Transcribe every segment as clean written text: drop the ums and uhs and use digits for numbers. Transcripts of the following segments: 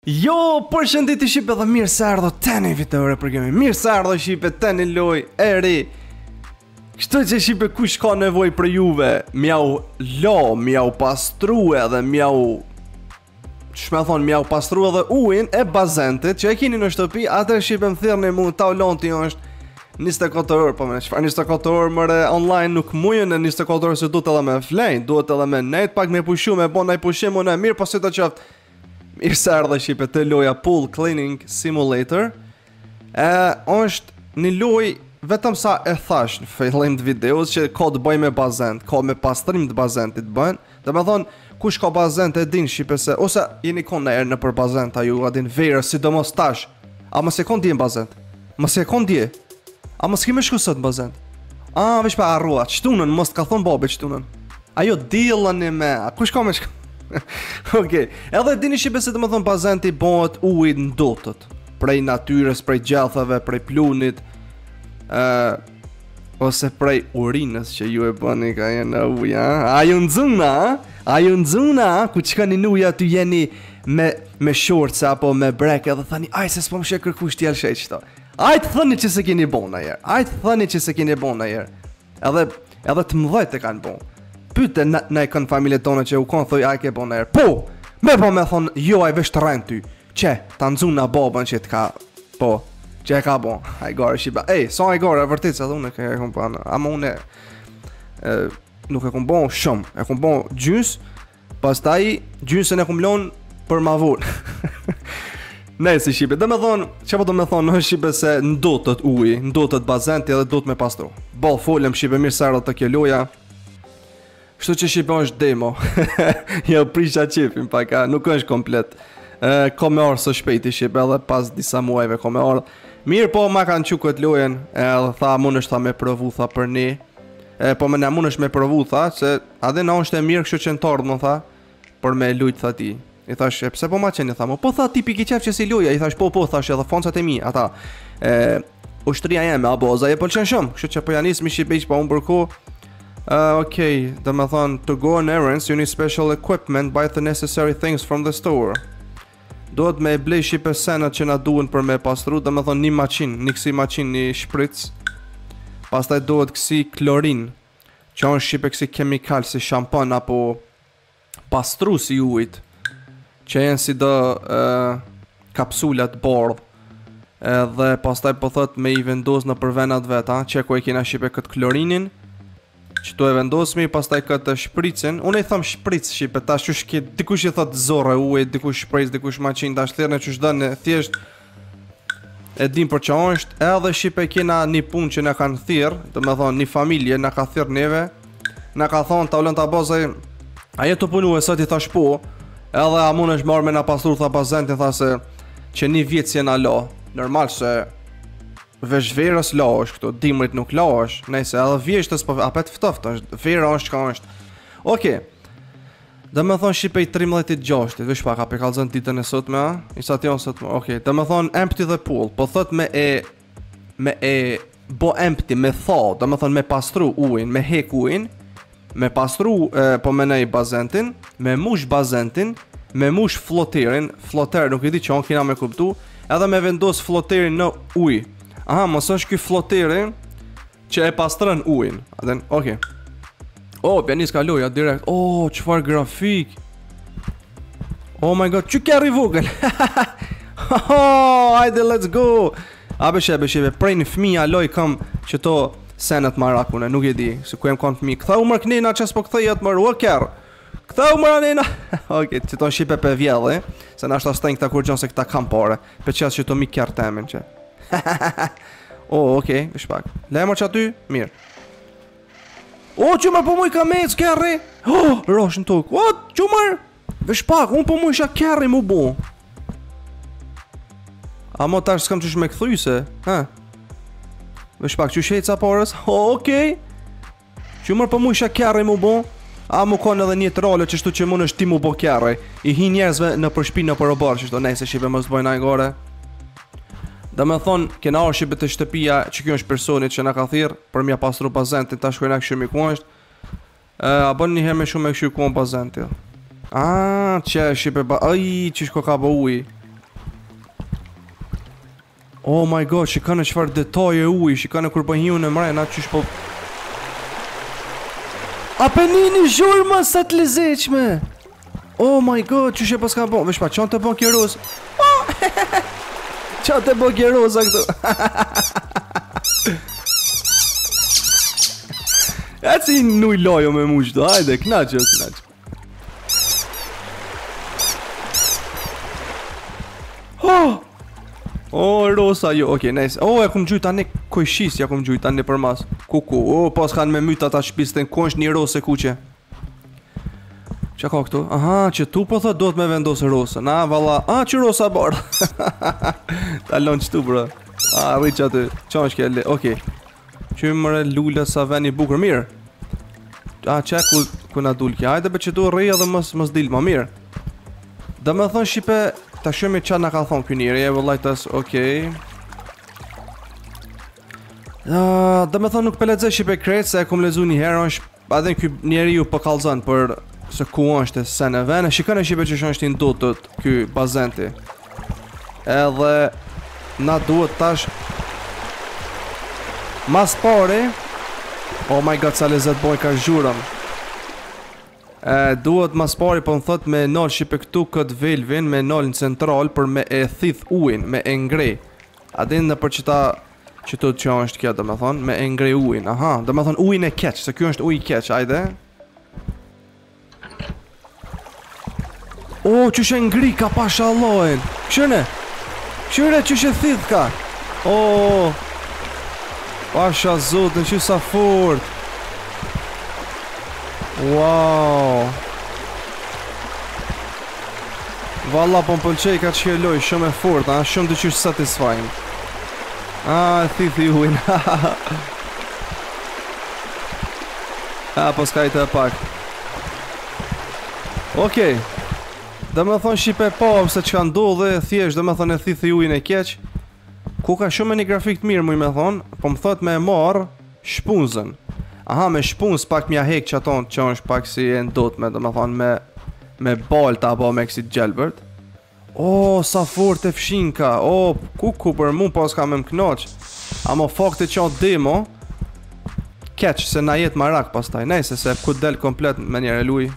Jo, përshëndetje Shqipe dhe mirë se ardhë tani vitore për kemi. Mirë se ardhë Shqipe tani loj e ri. Kështu që Shqipe kush ka nevoj për juve, mjau lo, mjau pastru edhe mjau mjau pastru edhe ujin e bazentit që e kini në shtëpi, atër Shqipe më thirrni mu ta lonti është 24 orë, po me çfarë 24 orë mëre online nuk mujën në 24 orë se duhet edhe me flejnë, duhet edhe me net pak me pushu, me bon naj pushim unë e mirë, po si të qoftë. Mirë se ardhe Shqipe të loja Pool Cleaning Simulator. Është një loj vetëm sa e thash në fillim të videos që ka të bëj me bazent, ka me pastrim të bazentit bën. Dhe me thonë, kush ka bazent e din Shqipe se, ose jeni kon në erë në për bazent, a ju a din verës, sidomos tash. A më se kon dje në bazent? Më se kon dje? A më s'ki me shku sot në bazent? A, vesh pa arrua, qëtunën, mos t'ka thonë babi qëtunën. Ajo dilën e me, a kush ka me shku? Okej, edhe dini Shqipe se të më thonë bazenti bëhet ujit në dotët. Prej natyres, prej gjathave, prej plunit, ose prej urinës që ju e bëni ka jenë në uja. A ju nëzuna, a ju nëzuna, ku që ka një nuja të jeni me shortës apo me brek edhe thani, aj se s'po më shë kërkush t'jel shej qëto. Ajtë thëni që se keni bon në jerë, ajtë thëni që se keni bon në jerë. Edhe të mëdhejt e kanë bon. Pyte në e kënë familje tonë që u konë thoi a ke bon në erë. Po, me thonë, jo a i vesh të rejnë ty. Që, ta nëzun në babën që t'ka, po, që e ka bon. A i gare Shqipa, sa a i gare, e vërtit se dhe unë e kom panë. Ama unë nuk e kom bon shumë, e kom bon gjys, pas ta i gjysën e kom lonë për ma vullë. Nëjë si Shqipe, dhe me thonë, që po do me thonë në Shqipe se ndotët uji, ndotët bazenti edhe do të me pastru. Ball folëm Shqipe, mirë sërë të kjo loja. Shtu që Shqipe është demo. Jo prisha qipin paka, nuk është komplet. Ko me orë së shpejti Shqipe, edhe pas disa muajve ko me orë. Mirë po ma kanë që këtë lojen, edhe tha mun është tha me provu tha për ne. Po me ne mun është me provu tha, se adhe na është e mirë kështë që në tordë më tha, për me lujtë tha ti. I thash, pse po ma qeni, tha mo, po tha tipi ki qef që si loja, i thash, po, thash edhe foncat e mi, ata, ushtria jeme, aboza, e pëlqen shumë, kështë që po janis mi Shqipeq, po unë bërko, okej, dhe me thonë, to go on errands, you need special equipment, buy the necessary things from the store. Dohet me blej Shqipe senat që na duen për me pastru, dhe me thonë, një maqin, një kësi maqin, një shpritz, pastaj dohet kësi klorin, që on Shqipe kësi kemikal, si shampon, apo pastru si ujit, që jenë si do kapsulat bordh. Dhe pastaj po thot me i vendos në përvenat veta, që ku e kina Shqipe këtë klorinin, që tu e vendosmi, pastaj këtë shpricin. Unë i thëm shpric Shqipe, ta që shke, dikush i thot zore ujë, dikush shpric, dikush maqin, ta shtirë në që shdën e thjesht e dim për që është. Edhe Shqipe kina një pun që në kanë thirë, dhe me thonë një familje në ka thirë neve, në ka thonë ta ullën të abozaj, a jetë të punu e sot i thash po. Edhe a mun është marrë me nga pasur tha bazentin, tha se që një vjetë si e nga la. Normal se vesh verës la është këto, dimrit nuk la është. Nejse edhe vjeshtës po apet ftoft është, vera është ka është. Okej. Dhe me thonë Shqipe i 13-6, vesh pak ape kalzën ditën e sot me a? I sa tion sot me, okej. Dhe me thonë empty the pool, po thot me bo empty, me tha, dhe me thonë me pastru ujin, me hek ujin, me pastru po me nej bazentin, me mush bazentin, me mush floterin, floter nuk i di që on kina me kuptu, edhe me vendos floterin në uj. Aha, mos është ky floterin që e pastron ujin. Aden, okay. Oh, pianis ka loja direkt. Oh, çfarë grafik. Oh my god, çu ka rivogël. Oh, hajde let's go. A beshe, prej në fëmija loj kam që to senet marakune, nuk e di, se ku jem konë fëmi. Këtha u mërë kënina që s'po këthejet mërë, o kërë. Këtha u mërë anina. Oke, që tonë Shqipe për vjellë, se në ashtë astajnë këta kur gjonë se këta kam pare. Për qësë që to mi kërë temin që. Oke, vish pak. Lemër që aty, mirë. Që mërë po muj ka mecë, kërri. Rosh në tukë. Që mërë. Vish pak, unë po muj isha kërri mu bu. A mo tash s'kam qësh me këthuj se, vesh pak që shejtë sa porës, okej. Që mërë për mu isha kjarri mu bo, a mu konë edhe një të role që shtu që mund është ti mu bo kjarri. I hi njerëzve në përshpi në përobarë, që shtu nejse Shqipe mos të bojnë ajgore. Dhe me thonë, kena orë Shqipe të shtëpia, që kjo është personit që në ka thirë, për mja pastru bazentin, ta shkojnë a këshimi ku është. A bën një herë me shumë e këshu ku në bazentin. Që Shqipe ba, që shko ka bo uj. Oh my god, shikane çfarë detaje uji, shikane kur po hiun në mrena qysh po. Apenini zhurma sa të lezetshme. Oh my god, qysh e pas ka bon, vesh pa çon të bon kjeroz. Çon të bon kjeroza këtu. Ja si nuj lojo me mushdo, hajde, knaqë. Oh, rosa jo, okej, nice. Oh, ja kum gjujt tani kojshis, ja kum gjujt tani për mas. Kuku, oh, pas kanë me myta ta shpisten konsh një rose kuqe. Qa ka këtu? Aha, që tu po thot do të me vendosë rosa. Na, valla, që rosa bardh. Talon qëtu, bro. Rri që aty, qa është kjelle, okej. Që mëre lulla sa ven i bukur, mirë. Që ku na dul kja, hajde be që tu rri edhe mës dil ma mirë. Dhe me thonë Shqipe, ta shumë qa na ka thonë kjo njëri, e vëllaj tas, okej. Dhe me thonë nuk pëledze Shqipe krejt, se e kum lezu një herë, adhe kjo njeri ju përkalzan për se ku është e sen e vene, shikane Shqipe që është i ndotët kjo bazenti. Edhe na duhet tash mas pari, oh my god sa lezet boj ka zhurëm. Duhet mas pari po më thot me nol Shqipe këtu këtë velvin, me nol në central për me e thith ujin, me e ngrej. Adin në për qëta qëtu që është kjo, dhe me thonë, me e ngrej ujin. Aha, dhe me thonë ujin e keq, se kjo është uj keq, ajde. Oh, që shë ngri ka pasha allojnë. Këshëne, që shë thith ka. Oh, pasha zotën, që sa fort. Wow. Valla po më pëlqej ka që loj shumë e fort, shumë të qysh satisfying. Thithi ujnë. Po s'kajtë e pak. Okej. Dhe me thonë Shqipe po, se që ka ndodhe, thjesht, dhe me thonë e thithi ujnë e keq. Ku ka shumë e një grafik të mirë, mu i me thonë, po më thot me marë shpunzën. Aha, me shpunz pak mja hek që aton që është pak si e ndotme, dhe me thonë me balta apo me kësi gjelbërt. Oh, sa fort e fshin ka. Oh, ku për mu pas ka me m'knoq. Amo fakti që o demo keq se na jetë marak pas taj. Nejse se ku del komplet me njere luj.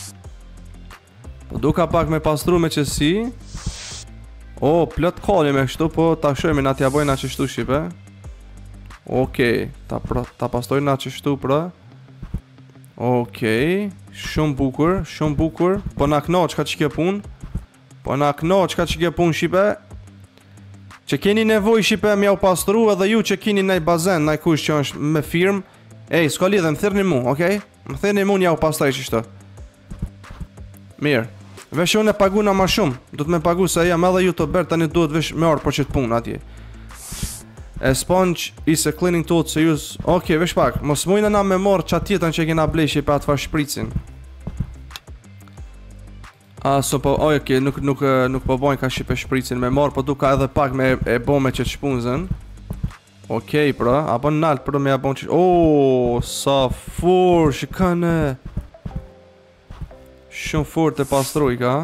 Po duka pak me pastru me qësi. Oh, plët kalli me kështu, po ta shojme na t'ja bojna qështu Shqipe. Okej, ta pastojnë na qështu pra. Okej, shumë bukur. Po na knoq ka që ke pun. Shqipe. Që keni nevoj Shqipe mja u pastru, edhe ju që keni nej bazen, nej kush që është me firm. Ej, s'ka lidhe, më thirni mu, okej? Më thirni mu nja u pastrej qështu. Mirë. Vesh unë e paguna ma shumë. Du të me pagu se jam edhe youtuber, tani duhet vesh me orë për që të punë atje. E sponge is a cleaning tool se use. Okej, vesh pak. Mos mujnë na me morë qatë tjetën që kena bleshi pa atë fa shpricin. So po, okej, nuk po bojnë ka Shqipe shpricin me morë, po duka edhe pak me e bome që të shpunzën. Okej, pra, apo në naltë për me ja bojnë që... Oh, sa fur, shikane. Shumë fur të pastruj ka.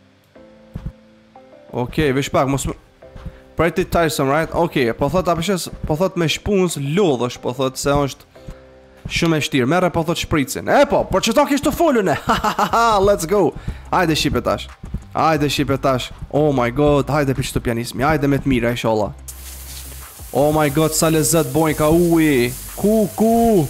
Okej, vesh pak, mos... Pretty tiresome, right? Okej, po thot apëshes, po thot me shpunz lodhësh, po thot se është shumë e shtirë, mere po thot shpricin. Po, por që ta kishtë të folune, let's go. Hajde Shqipe tash. Oh my god, hajde për qëtë pianismi, hajde me të mira, inshallah. Oh my god, sa lezet bojnë ka uji. Ku.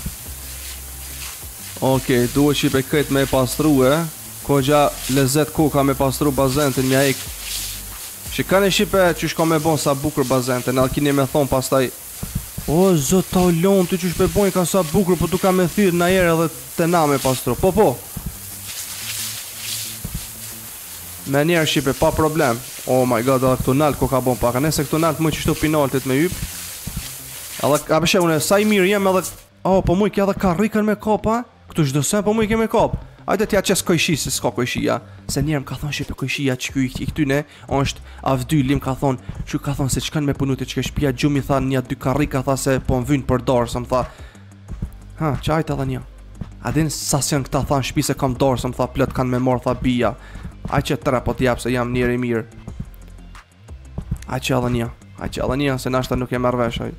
Okej, duhet Shqipe këtë me pastru, ko gja lezet ku ka me pastru bazentin mja ik. Shikane Shqipe që shko me bon sa bukur bazente, në kini me thonë pastaj. O, zot ta ullon, ty që shpe bojnë ka sa bukur, po tu ka me thyrë na jere edhe të na me pastru. Po. Me njerë Shqipe, pa problem. Oh my god, edhe këtu nalt ko ka bon paka, nese këtu nalt mëj qështu pinaltit me yp. Edhe, apeshe, une, sa i mirë jem edhe... Oh, po mëj ke edhe karrikën me kop, ha? Këtu shdësen, po mëj ke me kop. Ajde t'ja qes kojshi, se s'ka kojshia. Se njerë më ka thonë Shqipe kojshia që i këtyne është avdylim ka thonë. Që ka thonë se që kanë me punuti që ke shpia gjumi tha një dy karrika tha se po më vynë për dorë, se më tha. Që ajte edhe një. Adin sasion këta tha në shpi se kam dorë, se më tha plët kanë me morë tha bia. Aj që tëra po t'jap se jam njerë i mirë. Aj që edhe një. Haj qalla një, se nashta nuk e marrë vesh haj.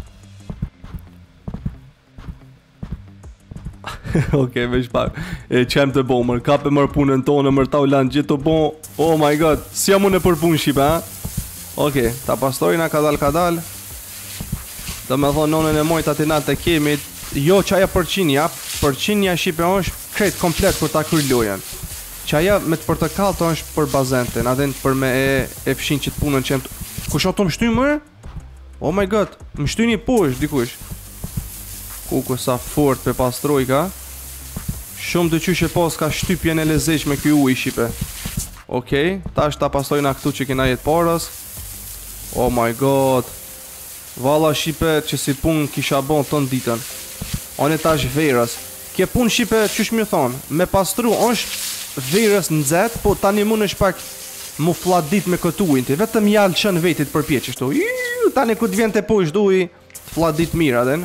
Okej, veç pak. E qem të bo, mër, kape mër punën tonë, mër ta u lanë gjithë të bo. Oh my god, si jam unë e për punë shqipe, ha? Okej, ta pastojna kadal. Do me thonë nonën e mojt atinat të kemit. Jo qaja përqinja shqipe është kretë komplet për ta kryr lojen. Qaja me të portakall të është për bazentin, adhen për me e fshin që të punën që jem të... Kush ato më shty mërë? Oh my god, më shty një posh, dikush. Kuku sa fort pe pastrojka. Shumë të qyshe pas ka shtypjen e lezeq me kjo uj shqipe. Okej, tash ta pastojna këtu që kena jetë parës. Oh my god. Valla shqipe që si pun kisha bon ton ditën. One tash verës. Kje pun shqipe qysh më thonë, me pastru është verës në zetë, po tani mund është pak mu fladit me këtë ujnë, vetëm jalë qënë vetit për pjeqë shtu. Tani ku të vjen të po ishtë uj, fladit mira den.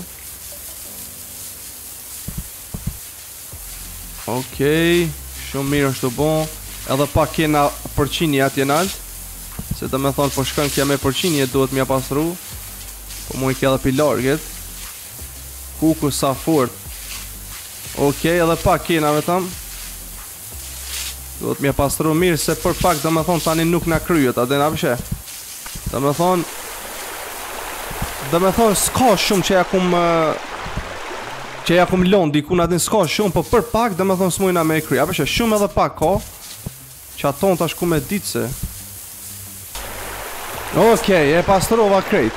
Okej, shumë mirë është të bon. Edhe pak kena përqinje atje nalt. Se të me thonë po shkën kja me përqinje, duhet mja pastru. Po mu i kja dhe pilarget. Kuku sa fort. Okej, edhe pak kena vetëm. Duhet mja pastru mirë, se për pak dhe me thonë tani nuk na kryet, a dhe na pëshe. Dhe me thonë s'ka shumë që ja kum lonë diku na din s'ka shumë, po për pak dhe me thonë s'mujna me e kry. A pëshe, shumë edhe pak ka. Që aton tash ku me ditë se. Okej, e pastrova krejt.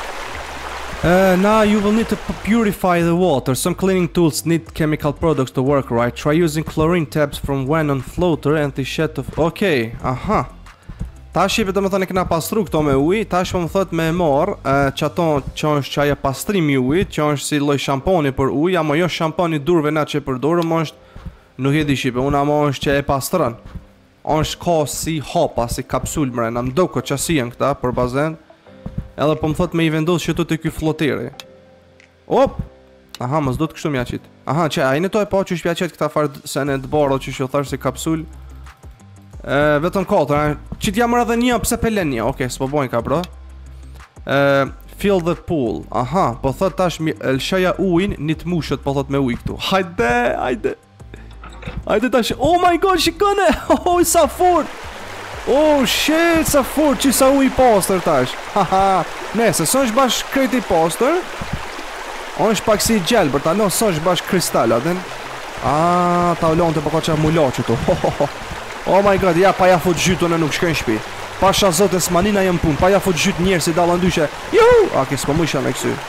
Now you will need to purify the water. Some cleaning tools need chemical products to work right. Try using chlorine tabs from when on floater and the shed of... Okej, aha. Tash i vetëm thonë kena pastru këto me ujë, tash po më thot me marr çato që është çaja pastrimi i ujit, që është si lloj shamponi për ujë, ama jo shamponi durve na që përdorëm, është nuk e di shipe, unë ama është që e pastron. Është ka si hapa, si kapsul mrena, mdoko qasi janë këta për bazen. Edhe po më thot me i vendos që të ky floteri. Op! Aha, mos do të kështu mja qit. Aha, që a i në to e po që shpja qit këta farë se në të baro që shjo thash si kapsul. Vetëm 4, që t'ja mërë edhe një, pse pelen një. Okej, s'po bojnë ka bro. Fill the pool. Aha, po thot tash lëshaja ujnë, një të mushët po thot me uj këtu. Hajde. Hajde tash, oh my god, shikone. Oh, sa fort. Oh shit, sa fort, që sa uj poster tash. Haha, nese, së është bash kreti poster. O është pak si gjelbër, ta no, së është bash kristal, aten. Ta ullon të përko qa mulo që tu. Oh my god, ja, pa ja fut gjytun e nuk shkën shpi. Pasha zote s'manina jem pun, pa ja fut gjyt njerë si dalë ndyshe. Juhu! Aki, s'po më isha me kësy.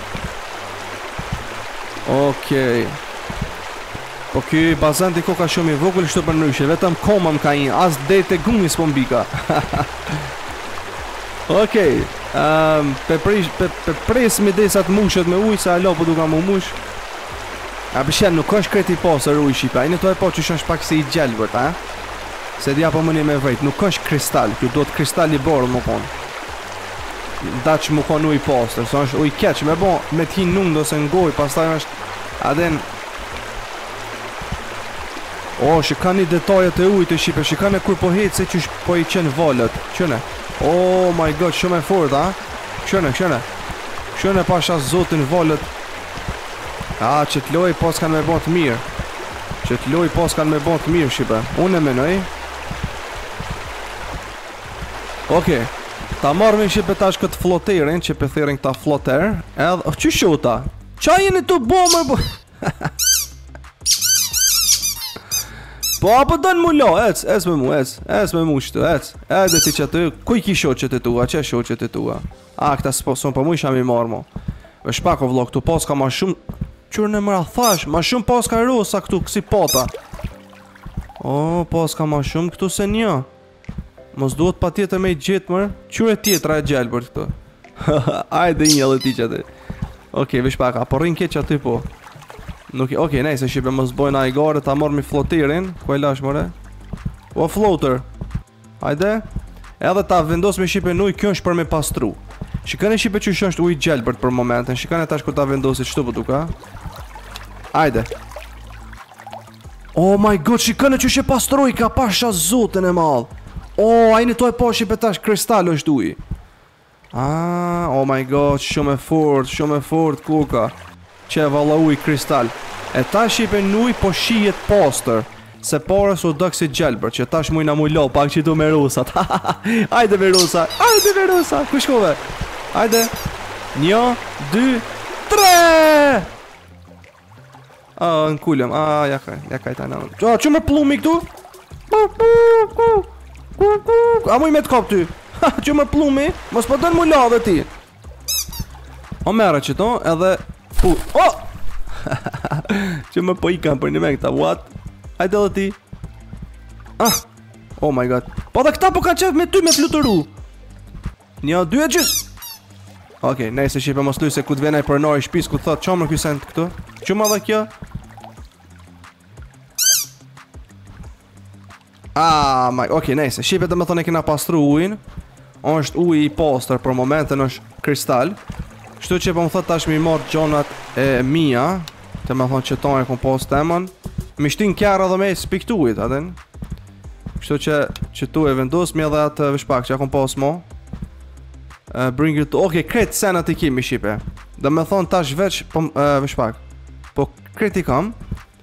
Okej. Po ky bazen t'i ka shumë i vogël shtu për nryshe, vetëm koma m'ka një, as dete gumi s'po m'bika. Okej, pe pres me desat mushet me uj, sa alo po duka mu mush. A përshen, nuk është kreti pasër uj shqipa, i në to e po që është pak si i gjelbërt, a? Se dhja po mëni me vrejt, nuk është kristal, kjo do të kristal i borë më konë. Da që më konë uj pasër, so është uj keq, me bo, me t'hin nungë do se ngoj, pas taj është, aden... O, shikani detajet e ujtë e shqipe, shikani kur po hetë se që po i qenë valët, qëne. Oh my god, shumë e fort, a? Qëne. Qëne pasha zotin valët. Që t'loj pas kanë me bon të mirë. Shqipe. Unë e menoj. Okej. Ta marrë shqipe tash këtë floterin, që pëthirin këta floter. Edhe, që shota? Qa jeni të bomër, bo? Po, apo do në mullo, ec me mu shtu, ec. Edhe ti që të, kuj ki shoqet e tua, që shoqet e tua? Këta s'poson, po mu isha mi marrë mo. Vesh pak o vlog, tu pas ka ma shumë, qërë në mëra thash, ma shumë pas ka rosa këtu, kësi pota. Pas ka ma shumë këtu se një. Mos duhet pa tjetër me i gjithë mërë, qërë tjetra e gjellë për këtu. Ajde një edhe ti që ti. Okej, vesh pak, apo rinë keq aty po. Okej, nejse shqipe, mos bojnë a i gare, ta morë mi floterin. Kuaj lash mëre? O, floater. Hajde. Edhe ta vendos me shqipe në ujë, kjo është për me pastru. Shikane shqipe që është ujë gjelbërt për momentin. Shikane tash kur ta vendosit qëtu për duka. Hajde. Oh my god, shikane që është pastruj, ka pasha zotin e madh. A i në toj po shqipe tash kristal është ujë. Oh my god, shumë e fort kuka. Që valla uj kristal. E tash i pen uj po shijet poster. Se porës u dëk si gjelbër, që tash mujna muj lo, pak që tu me rusat. Ajde me rusa, ku shkove? Ajde, 1, 2, 3! Në kullëm, ja kaj ta në. Që me plumi këtu? A muj me të kop ty? Që me plumi? Mos po dënë muj lo dhe ti. O mere që to, edhe... Që me po i kam për një me këta, what? Hajde dhe ti. Oh my god. Po dhe këta po ka qef me ty me fluturu. 1, 2 e gjys. Okej, nejse shipe mos luj se ku të venaj për nori shpis ku të thot qomër kjusend këtu. Quma dhe kjo. Okej, nejse, shipe dhe me thone kena pastru ujin. është uj i poster për momentën është kristal. Kështu që po më thot tash mi marrë gjonat e mia. Të me thonë që tonë e kompost temën. Mi shtin kjara dhe me spiktu ujt, aten. Kështu që tu e vendos mi edhe atë vishpak që a kompost mo. Bring it to... Okej, kretë senat i kimi shipe. Dhe me thonë tash veç vishpak. Po kretë i kam.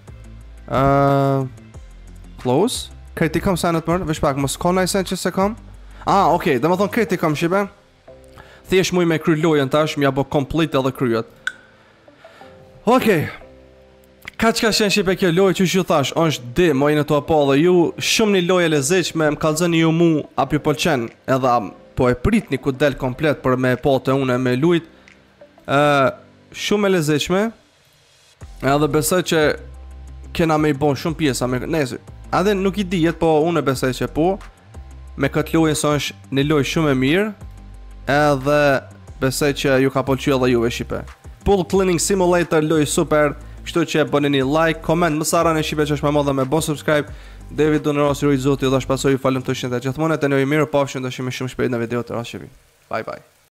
Close. Kretë i kam senat mërë, vishpak, mos kona i sen që se kam. Okej, dhe me thonë kretë i kam shipe. Thjesht muj me kry lojen tash, mi abo komplet edhe kryet. Okej. Ka qka shenë shipe kjo lojë që ju thash, është di, mojnë të apo dhe ju shumë një lojë e lezeqme, më kalzëni ju mu api polqen edhe po e pritni ku del komplet për me po të une me lujt. Shumë e lezeqme, edhe besoj që kena me i bon shumë pjesa me nëse. Edhe nuk i dijet, po une besoj që po, me këtë lojë së është një lojë shumë e mirë, edhe besoj që ju ka polqy edhe juve shipe. Pool Cleaning Simulator lojë super. Kështu që bëni një like, comment, më sara në shipe që është me modhe me bo subscribe. David Dunerosi Rujt Zoti, dhe shpasoj ju falem të shindet gjithmonet e në i mirë, pafshin dhe shime shumë shpejt në video të rashipi. Bye bye.